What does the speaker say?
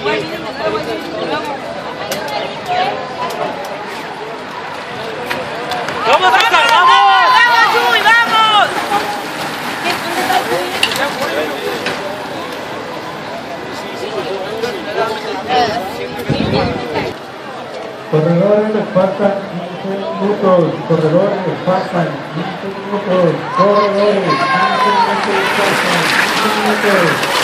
¡Vamos, Oscar! ¡Vamos! ¡Vamos, Chuy! ¡Vamos! Corredores les faltan 15 minutos. Corredores les faltan 15 minutos. Corredores, 15 minutos.